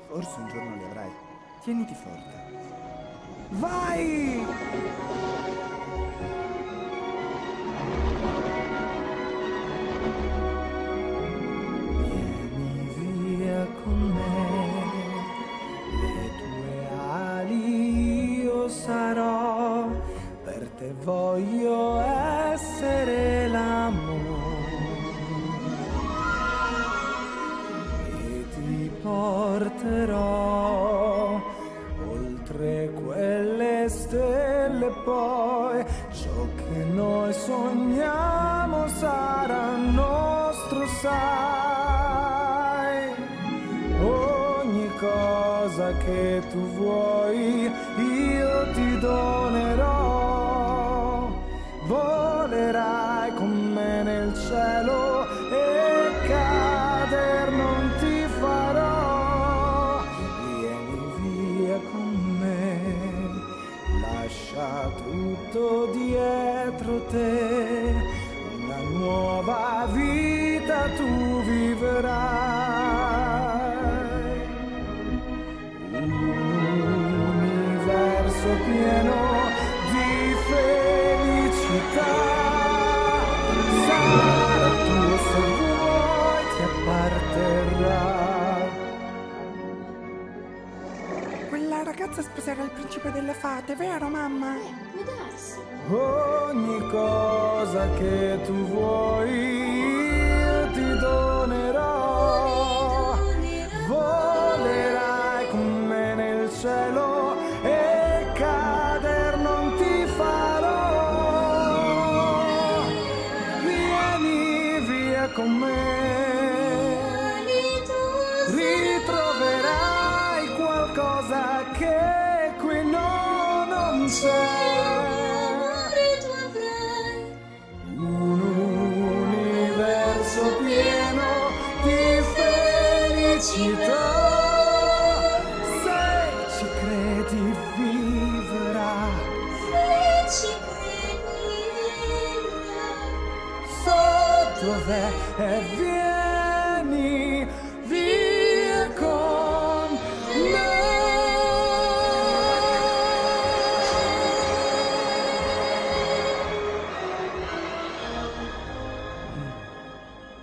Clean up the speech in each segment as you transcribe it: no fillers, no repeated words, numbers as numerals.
Forse un giorno li avrai. Tieniti forte. Vai! Vieni via con me, le tue ali io sarò, per te voglio essere l'amore e ti porterò oltre quelle stelle, poi ciò che noi sogniamo sarà nostro, sai. Ogni cosa che tu vuoi io ti donerò, volerai con me nel cielo e cader non ti farò. Vieni via con me, lascia tutto dietro te, una nuova vita tu vivrai. Un universo pieno di felicità sarà tuo se vuoi, ti apparterrà. Quella ragazza sposerà il principe delle fate, vero mamma? Può darsi. Ogni cosa che tu vuoi io ti donerò, volerai con me nel cielo e cader non ti farò. Vieni via con me, ritroverai qualcosa che qui non c'è. Un universo pieno di felicità, se ci credi vivrà, sotto te e vieni via con me.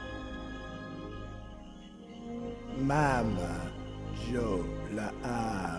Mamma, Joe la ama.